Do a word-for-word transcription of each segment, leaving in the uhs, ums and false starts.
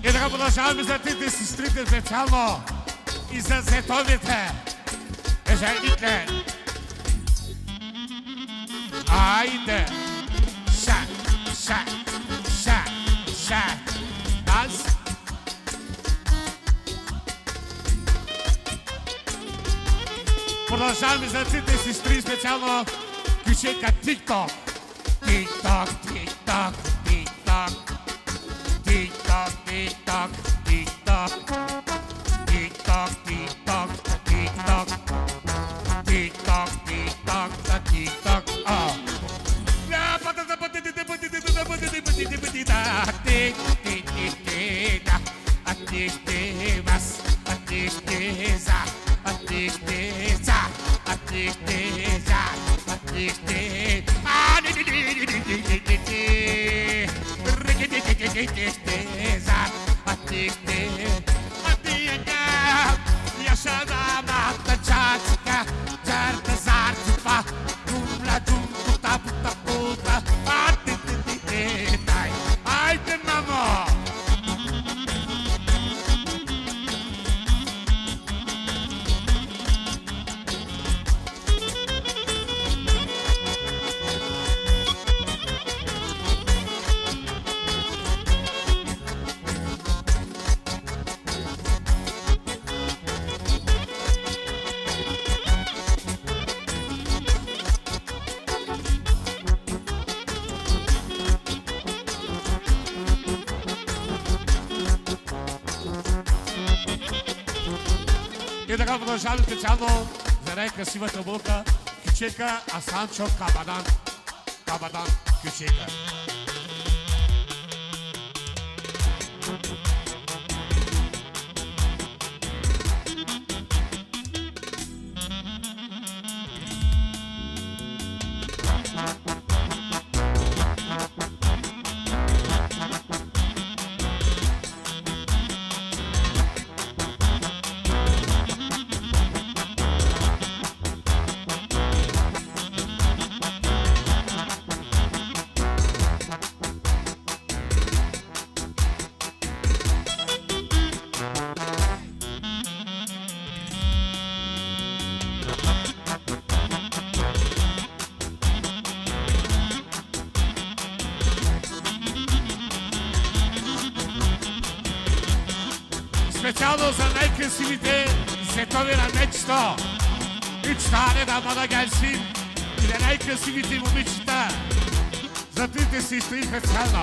И така продължаваме за трите сестрите специално и за световите. Жените. Айде. Шак, шак, шак, шак. Аз. Продължаваме за трите сестри специално кючека Тик-Ток. Тик-Ток, Тик-Ток, Тик-Ток. Тик-Ток, Тик-Ток, Тик-Ток. Тик-Ток, Тик-Ток, Тик-Ток. Тик-Ток, Тик-Ток, Тик-Ток. О! И така продължаваме специално за най-красивата булка кючека Асанчо Кабадан. Кабадан кючека. Специално за най-красивите светови на мечето. Мечтане да мога генсин и за най-красивите момичета. За трите сестри специално.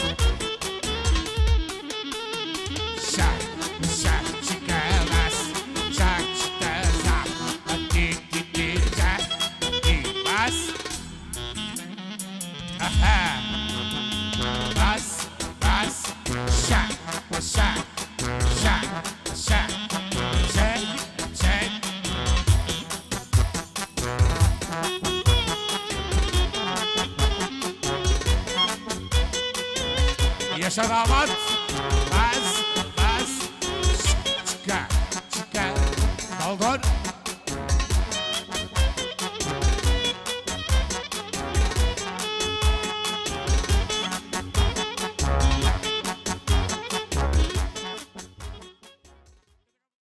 Шак, шак, чика вас, шак, чика за, а ти, ти, ти, чак, и вас. Аха, вас, вас, шак, шак. Yaşa damat.